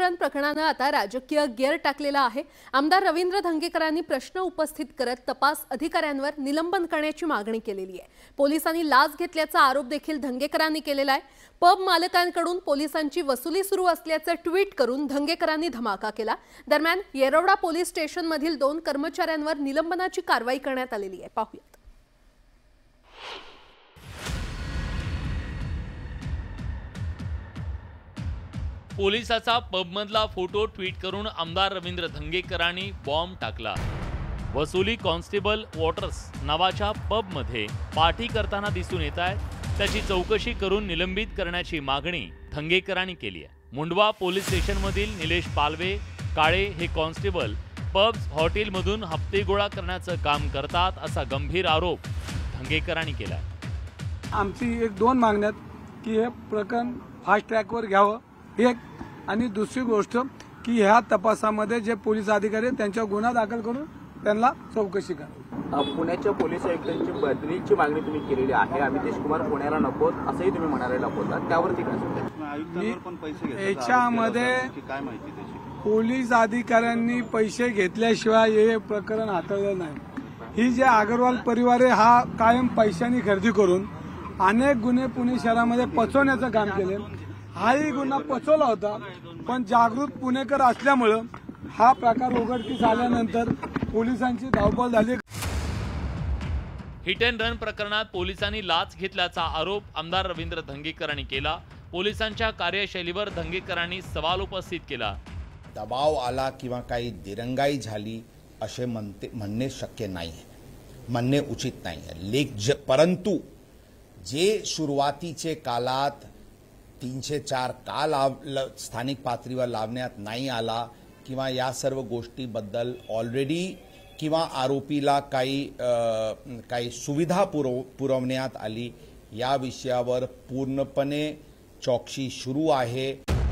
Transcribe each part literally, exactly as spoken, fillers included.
Run प्रकरणाने आता राजकीय gear टाकलेला आहे। आमदार रवींद्र धंगेकरांनी प्रश्न उपस्थित करत तपास अधिकाऱ्यांवर निलंबन करण्याची मागणी केलेली आहे। पोलिसांनी लाच घेतल्याचा आरोप देखील धंगेकरांनी केलेला आहे। पब मालकांकडून पोलिसांची वसुली सुरू असल्याचे ट्विट करून धंगेकरांनी धमाका केला। दरम्यान येरवडा पोलीस स्टेशन मधील दोन कर्मचाऱ्यांवर निलंबनाची कारवाई करण्यात आलेली आहे। पाहूया। पोलिसाचा पबमधला फोटो ट्विट करून आमदार रवींद्र धंगेकरांनी बॉम्ब टाकला। वसुली कॉन्स्टेबल वॉटर्स नावाच्या पबमध्ये पार्टी करताना दिसून येत आहे। त्याची चौकशी करून निलंबित करण्याची मागणी धंगेकरांनी केली आहे। मुंडवा पोलीस स्टेशनमधील निलेश पालवे काळे हे कॉन्स्टेबल पब्स हॉटेलमधून हप्ते गोळा करण्याचं काम करतात असा गंभीर आरोप धंगेकरांनी केला। आमची एक दोन मागण्यात की हे प्रकरण फास्ट ट्रॅकवर घ्यावं एक, आणि दुसरी गोष्ट की ह्या तपासामध्ये जे पोलीस अधिकारी आहेत त्यांच्यावर गुन्हा दाखल करून त्यांना चौकशी करा। पुण्याच्या पोलीस आयुक्तांची बदलीची मागणी तुम्ही केलेली आहे। अमितेश कुमार पुण्याला नकोत असंही तुम्ही म्हणायला होता, त्यावरती काय? याच्यामध्ये पोलीस अधिकाऱ्यांनी पैसे घेतल्याशिवाय हे प्रकरण हाताळलं नाही। ही जे अग्रवाल परिवार आहे हा कायम पैशांनी खरेदी करून अनेक गुन्हे पुणे शहरामध्ये पचवण्याचं काम केले। हाही गुन्हा पचवला होता, पण जागृत पुणेकर असल्यामुळे हा प्रकार उघडकीस आल्यानंतर पोलिसांची धावपळ झाली। हिट अँड रन प्रकरणात पोलिसांनी लाच घेतल्याचा आरोप आमदार रवींद्र धंगेकरांनी केला। पोलिसांच्या कार्यशैलीवर धंगेकरांनी सवाल उपस्थित केला। दबाव आला किंवा काही दिरंगाई झाली असे म्हणते म्हणणे शक्य नाही, म्हणणे उचित नाही। लेख परंतु जे सुरुवातीचे काळात तीनशे चार का लाव स्थानिक पातळीवर लावण्यात नाही आला किंवा या सर्व गोष्टीबद्दल ऑलरेडी किंवा आरोपीला काही काही सुविधा पुरव पुरवण्यात आली या विषयावर पूर्णपणे चौकशी सुरू आहे।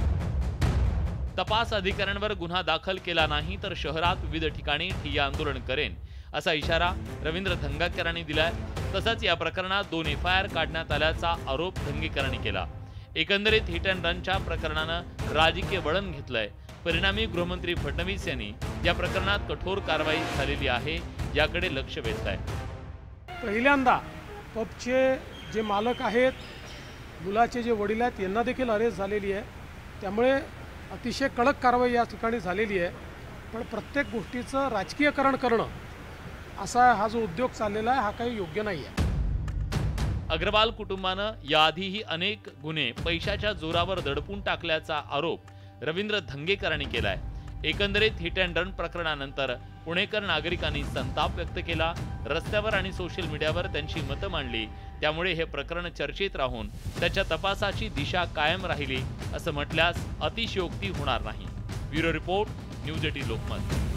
तपास अधिकाऱ्यांवर गुन्हा दाखल केला नाही तर शहरात विविध ठिकाणी ठिय्या आंदोलन करेन असा इशारा रवींद्र धंगेकरांनी दिलाय। तसंच या प्रकरणात दोन एफ आय आर काढण्यात आल्याचा आरोप धंगेकरांनी केला। एकंदरीत हिट अँड रनच्या प्रकरणानं राजकीय वळण घेतलंय। परिणामी गृहमंत्री फडणवीस यांनी या प्रकरणात कठोर कारवाई झालेली आहे याकडे लक्ष वेधलंय। पहिल्यांदा पबचे जे मालक आहेत, मुलाचे जे वडील आहेत यांना देखील अरेस्ट झालेली आहे। त्यामुळे अतिशय कडक कारवाई या ठिकाणी झालेली आहे। पण प्रत्येक गोष्टीचं राजकीयकरण करणं असा हा जो उद्योग चाललेला आहे हा काही योग्य नाही आहे। अग्रवाल कुटुंबानं याआधीही अनेक गुन्हे पैशाच्या जोरावर दडपून टाकल्याचा आरोप रवींद्र धंगेकरांनी केलाय। एकंदरीत हिट अँड रन प्रकरणानंतर पुणेकर नागरिकांनी संताप व्यक्त केला। रस्त्यावर आणि सोशल मीडियावर त्यांची मतं मांडली। त्यामुळे हे प्रकरण चर्चेत राहून त्याच्या तपासाची दिशा कायम राहिली असं म्हटल्यास अतिशयोक्ती होणार नाही। Bureau report, news eighteen Lokmat.